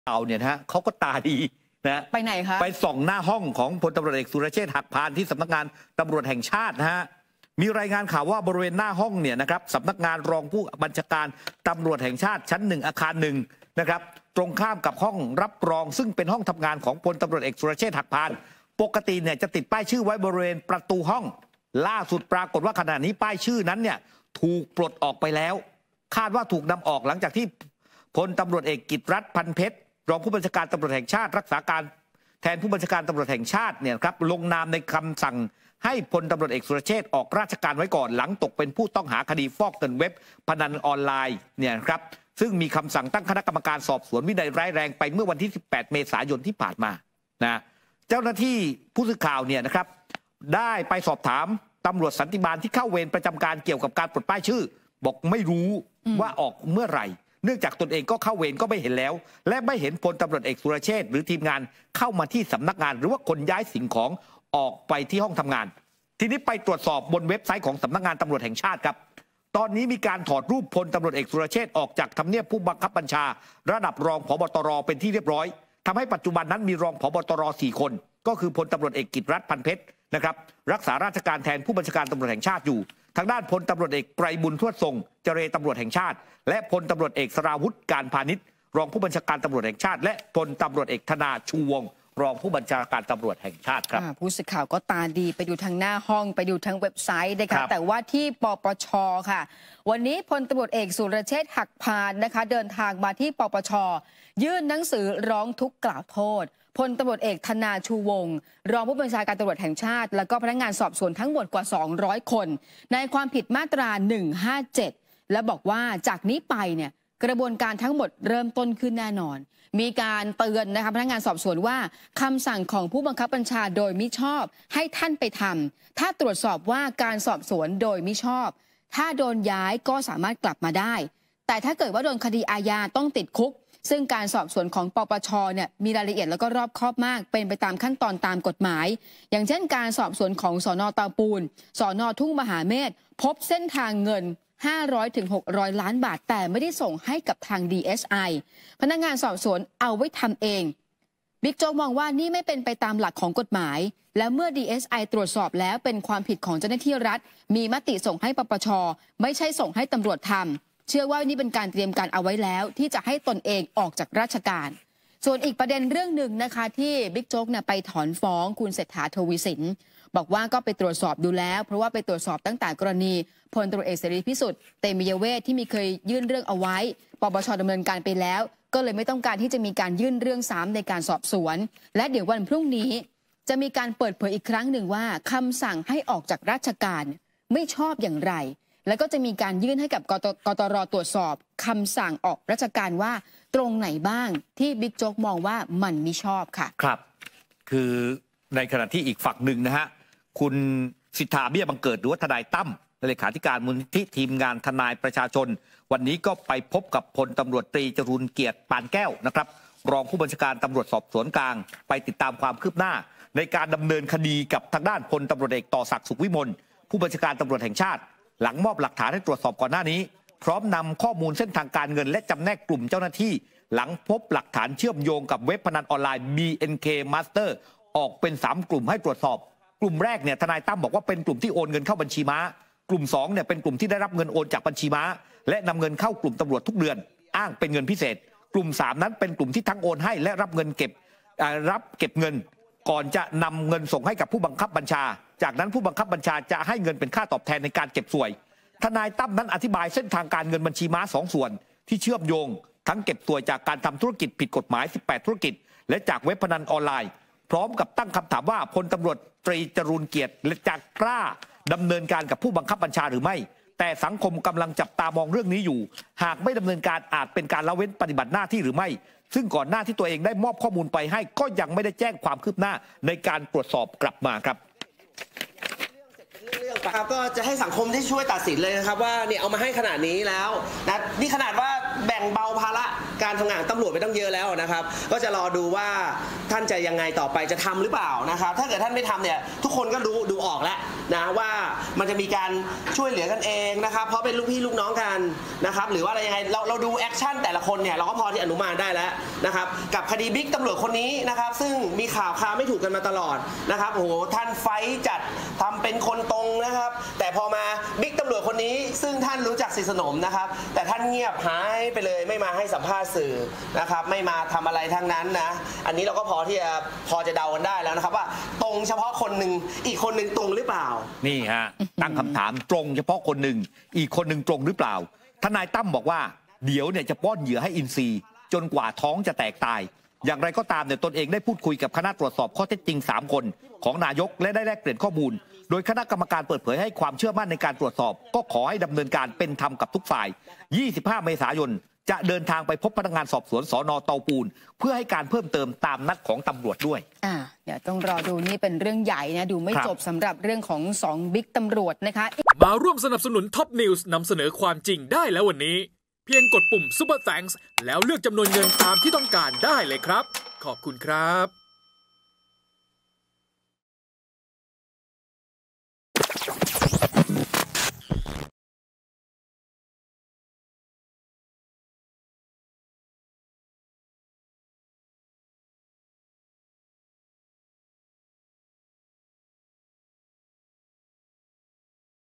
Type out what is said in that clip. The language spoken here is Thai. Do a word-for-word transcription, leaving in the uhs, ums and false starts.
ข่าวเนี่ยนะฮะเขาก็ตาดีนะไปไหนคะไปส่องหน้าห้องของพลตำรวจเอกสุรเชษฐ์หักพานที่สำนักงานตำรวจแห่งชาตินะฮะมีรายงานข่าวว่าบริเวณหน้าห้องเนี่ยนะครับสำนักงานรองผู้บัญชาการตำรวจแห่งชาติชั้นหนึ่งอาคารหนึ่งนะครับตรงข้ามกับห้องรับรองซึ่งเป็นห้องทำงานของพลตำรวจเอกสุรเชษฐ์หักพานปกติเนี่ยจะติดป้ายชื่อไว้บริเวณประตูห้องล่าสุดปรากฏว่าขณะนี้ป้ายชื่อนั้นเนี่ยถูกปลดออกไปแล้วคาดว่าถูกนำออกหลังจากที่พลตำรวจเอกกิตติรัตน์พันเพชรรองผู้บัญชาการตำรวจแห่งชาติรักษาการแทนผู้บัญชาการตำรวจแห่งชาติเนี่ยครับลงนามในคำสั่งให้พลตำรวจเอกสุรเชษฐ์ออกราชการไว้ก่อนหลังตกเป็นผู้ต้องหาคดีฟอกเงินเว็บพนันออนไลน์เนี่ยครับซึ่งมีคำสั่งตั้งคณะกรรมการสอบสวนวินัยร้ายแรงไปเมื่อวันที่สิบแปดเมษายนที่ผ่านมานะเจ้าหน้าที่ผู้สื่อข่าวเนี่ยนะครับได้ไปสอบถามตำรวจสันติบาลที่เข้าเวรประจำการเกี่ยวกับการปลดป้ายชื่อบอกไม่รู้ว่าออกเมื่อไหร่เนื่องจากตนเองก็เข้าเวรก็ไม่เห็นแล้วและไม่เห็นพลตำรวจเอกสุรเชษฐ์หรือทีมงานเข้ามาที่สำนักงานหรือว่าคนย้ายสิ่งของออกไปที่ห้องทำงานทีนี้ไปตรวจสอบบนเว็บไซต์ของสำนักงานตำรวจแห่งชาติครับตอนนี้มีการถอดรูปพลตำรวจเอกสุรเชษฐ์ออกจากทำเนียบผู้บังคับบัญชาระดับรองผบตรเป็นที่เรียบร้อยทำให้ปัจจุบันนั้นมีรองผบตรสี่คนก็คือพลตำรวจเอกกิตติรัตน์พันเพชรนะครับรักษาราชการแทนผู้บัญชาการตำรวจแห่งชาติอยู่ทางด้านพลตำรวจเอกไกรบุญทวดทรงเจรตำรวจแห่งชาติและพลตำรวจเอกสราวุธการพาณิชย์รองผู้บัญชาการตำรวจแห่งชาติและพลตำรวจเอกธนาชูวงศ์รองผู้บัญชาการตำรวจแห่งชาติครับผู้สื่อข่าวก็ตาดีไปดูทางหน้าห้องไปดูทางเว็บไซต์นะคะแต่ว่าที่ปปช.ค่ะวันนี้พลตำรวจเอกสุรเชษฐ์หักพานนะคะเดินทางมาที่ปปช.ยื่นหนังสือร้องทุกข์กล่าวโทษพลตำรวจเอกธนาชูวงศ์รองผู้บัญชาการตำรวจแห่งชาติแล้วก็พนักงานสอบสวนทั้งหมดกว่าสองร้อยคนในความผิดมาตราหนึ่งห้าเจ็ดและบอกว่าจากนี้ไปเนี่ยกระบวนการทั้งหมดเริ่มต้นขึ้นแน่นอนมีการเตือนนะคะพนักงานสอบสวนว่าคำสั่งของผู้บังคับบัญชาโดยมิชอบให้ท่านไปทำถ้าตรวจสอบว่าการสอบสวนโดยมิชอบถ้าโดนย้ายก็สามารถกลับมาได้แต่ถ้าเกิดว่าโดนคดีอาญาต้องติดคุกซึ่งการสอบสวนของปปช.เนี่ยมีรายละเอียดแล้วก็รอบคอบมากเป็นไปตามขั้นตอนตามกฎหมายอย่างเช่นการสอบสวนของสน.เตาปูนสน.ทุ่งมหาเมธพบเส้นทางเงินห้าร้อยถึงหกร้อยล้านบาทแต่ไม่ได้ส่งให้กับทาง ดี เอส ไอ พนักงานสอบสวนเอาไว้ทำเองบิ๊กโจ๊กมองว่านี่ไม่เป็นไปตามหลักของกฎหมายและเมื่อ ดี เอส ไอ ตรวจสอบแล้วเป็นความผิดของเจ้าหน้าที่รัฐมีมติส่งให้ปปช.ไม่ใช่ส่งให้ตำรวจทำเชื่อว่านี่เป็นการเตรียมการเอาไว้แล้วที่จะให้ตนเองออกจากราชการส่วนอีกประเด็นเรื่องหนึ่งนะคะที่บิ๊กโจ๊กเนี่ยไปถอนฟ้องคุณเศรษฐาทวีสินบอกว่าก็ไปตรวจสอบดูแล้วเพราะว่าไปตรวจสอบตั้งแต่กรณีพลตำรวจเอกเสรีพิสุทธิ์เตมียเวทที่มีเคยยื่นเรื่องเอาไว้ปปช.ดำเนินการไปแล้วก็เลยไม่ต้องการที่จะมีการยื่นเรื่องซ้ำในการสอบสวนและเดี๋ยววันพรุ่งนี้จะมีการเปิดเผยอีกครั้งหนึ่งว่าคำสั่งให้ออกจากราชการไม่ชอบอย่างไรแล้วก็จะมีการยื่นให้กับกตร.ตรวจสอบคำสั่งออกราชการว่าตรงไหนบ้างที่บิ๊กโจ๊กมองว่ามันไม่ชอบค่ะครับคือในขณะที่อีกฝั่งหนึ่งนะฮะคุณสิทธาเบี้ยบังเกิดหรือว่าทนายตั้มเลขาธิการมูลนิธิทีมงานทนายประชาชนวันนี้ก็ไปพบกับพลตำรวจตรีจรูญเกียรติปานแก้วนะครับรองผู้บัญชาการตำรวจสอบสวนกลางไปติดตามความคืบหน้าในการดำเนินคดีกับทางด้านพลตำรวจเอกต่อศักดิ์สุขวิมลผู้บัญชาการตำรวจแห่งชาติหลังมอบหลักฐานให้ตรวจสอบก่อนหน้านี้พร้อมนำข้อมูลเส้นทางการเงินและจำแนกกลุ่มเจ้าหน้าที่หลังพบหลักฐานเชื่อมโยงกับเว็บพนันออนไลน์ บี เอ็น เค Master ออกเป็นสามกลุ่มให้ตรวจสอบกลุ่มแรกเนี่ยทนายตั้มบอกว่าเป็นกลุ่มที่โอนเงินเข้าบัญชีม้ากลุ่มสองเนี่ยเป็นกลุ่มที่ได้รับเงินโอนจากบัญชีม้าและนำเงินเข้ากลุ่มตำรวจทุกเดือนอ้างเป็นเงินพิเศษกลุ่มสามนั้นเป็นกลุ่มที่ทั้งโอนให้และรับเงินเก็บรับเก็บเงินก่อนจะนำเงินส่งให้กับผู้บังคับบัญชาจากนั้นผู้บังคับบัญชาจะให้เงินเป็นค่าตอบแทนในการเก็บสวยทนายตั้มนั้นอธิบายเส้นทางการเงินบัญชีม้าสองส่วนที่เชื่อมโยงทั้งเก็บสวยจากการทำธุรกิจผิดกฎหมายสิบแปดธุรกิจและจากเว็บพนันออนไลน์พร้อมกับตั้งคำถามว่าพลตำรวจตรีจรูญเกียรติจะกล้าดำเนินการกับผู้บังคับบัญชาหรือไม่แต่สังคมกำลังจับตามองเรื่องนี้อยู่หากไม่ดำเนินการอาจเป็นการละเว้นปฏิบัติหน้าที่หรือไม่ซึ่งก่อนหน้าที่ตัวเองได้มอบข้อมูลไปให้ก็ยังไม่ได้แจ้งความคืบหน้าในการตรวจสอบกลับมาครับเรื่องครับก็จะให้สังคมที่ช่วยตัดสินเลยนะครับว่าเนี่ยเอามาให้ขนาดนี้แล้วนะนี่ขนาดว่าแบ่งเบาภาระการทำงานตำรวจไปตั้งเยอะแล้วนะครับก็จะรอดูว่าท่านจะยังไงต่อไปจะทำหรือเปล่านะครับถ้าเกิดท่านไม่ทำเนี่ยทุกคนก็ดูดูออกแล้วนะว่ามันจะมีการช่วยเหลือกันเองนะครับเพราะเป็นลูกพี่ลูกน้องกันนะครับหรือว่าอะไรยังไงเราเราดูแอคชั่นแต่ละคนเนี่ยเราก็พอที่อนุมานได้แล้วนะครับกับคดีบิ๊กตำรวจคนนี้นะครับซึ่งมีข่าวคราวไม่ถูกกันมาตลอดนะครับโอ้โหท่านไฟจัดทำเป็นคนตรงนะครับแต่พอมาบิ๊กตำรวจคนนี้ซึ่งท่านรู้จักสนิทสนมนะครับแต่ท่านเงียบหายไปเลยไม่มาให้สัมภาษณ์สื่อนะครับไม่มาทำอะไรทั้งนั้นนะอันนี้เราก็พอที่จะพอจะเดากันได้แล้วนะครับว่าตรงเฉพาะคนหนึ่งอีกคนหนึ่งตรงหรือเปล่านี่ฮะตั้งคำถามตรงเฉพาะคนหนึ่งอีกคนหนึ่งตรงหรือเปล่าทนายตั้มบอกว่าเดี๋ยวเนี่ยจะป้อนเหยื่อให้อินทรีจนกว่าท้องจะแตกตายอย่างไรก็ตามเนี่ยตนเองได้พูดคุยกับคณะตรวจสอบข้อเท็จจริงสามคนของนายกและได้แลกเปลี่ยนข้อมูลโดยคณะกรรมการเปิดเผยให้ความเชื่อมั่นในการตรวจสอบก็ขอให้ดำเนินการเป็นธรรมกับทุกฝ่ายยี่สิบห้าเมษายนจะเดินทางไปพบพนักงานสอบสวนสน.เตาปูนเพื่อให้การเพิ่มเติมตามนัดของตำรวจด้วยอ่าเดี๋ยวต้องรอดูนี่เป็นเรื่องใหญ่นะดูไม่จบสำหรับเรื่องของสองบิ๊กตำรวจนะคะมาร่วมสนับสนุนท็อปนิวส์นำเสนอความจริงได้แล้ววันนี้เพียงกดปุ่ม Super Thanks แล้วเลือกจำนวนเงินตามที่ต้องการได้เลยครับขอบคุณครับ